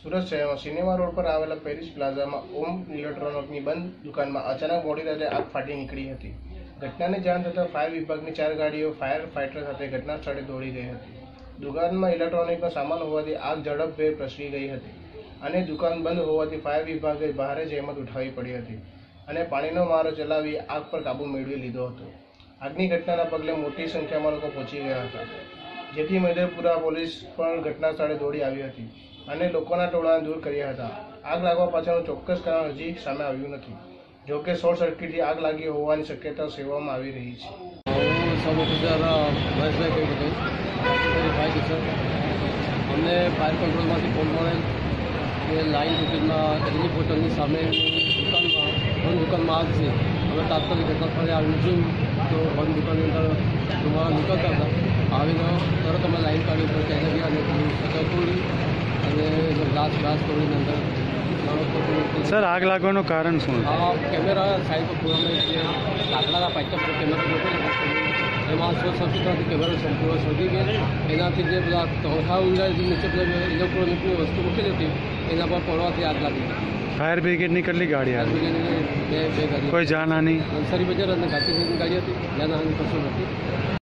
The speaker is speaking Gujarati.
સુરત શહેરમાં સિનેમા રોડ પર આવેલા પેરિસ પ્લાઝામાં ઓમ ઇલેક્ટ્રોનિકની બંધ દુકાનમાં અચાનક મોડી રાત્રે આગ ફાટી નીકળી હતી। ઘટનાની જાણ થતાં ફાયર વિભાગની 4 ગાડીઓ ફાયર ફાઇટર સાથે ઘટના સ્થળે દોડી ગઈ હતી। દુકાનમાં ઇલેક્ટ્રોનિકનો સામાન હોવાથી આગ ઝડપભેર પ્રસરી ગઈ હતી અને દુકાન બંધ હોવાથી ફાયર વિભાગે ભારે જહેમત ઉઠાવવી પડી હતી અને પાણીનો મારો ચલાવી આગ પર કાબૂ મેળવી લીધો હતો। આગની ઘટનાના પગલે મોટી સંખ્યામાં લોકો પહોંચી ગયા હતા, જેથી મેદરપુરા પોલીસ પણ ઘટના સ્થળે દોડી આવી હતી અને લોકોના ટોળાને દૂર કર્યા હતા। આગ લાગવા પાછળનું ચોક્કસ કારણ હજી સામે આવ્યું નથી, જોકે શોર્ટ સર્કિટથી આગ લાગી હોવાની શક્યતા સેવવામાં આવી રહી છે। सब ऑफिसर महेशભાઈ કહી છે અમને ફાયર કંટ્રોલમાંથી ફોન મળેલ કે લાઇન ટુકીમાં રિલીફ હોટલની સામે બંધ દુકાનમાં આગ છે। અમે તાત્કાલિક ઘટના સ્થળે આવીને જોયું તો બંધ દુકાનની અંદર ધુમાડા નીકળતા હતા। આવીને તરત અમે લાઇન કાઢી ઉપર તેને ગયા અને શટર તોડી અને ગ્લાસ તોડીને અંદર સર આગ લાગવાનું કારણ શું? કેમેરા સાઈડ પર પૂરામાં જે લાકડાના પાઇપ પર કેમેરા એમાં શોર્ટ સર્કિટમાંથી કેમેરા સંપૂર્ણ સળગી ગયા। એનાથી જે બધા તોઠા ઊંડા નીચે બધા ઇલેક્ટ્રોનિકની વસ્તુ મૂકેલી હતી એના પર પડવાથી આગ લાગી। ફાયર બ્રિગેડની કેટલી ગાડી ફાયર બ્રિગેડની બે ગાડી, કોઈ જાનહાની? નવસારી બજાર અને ગાંધીનગરની ગાડી હતી, જાનહાની કશું નથી।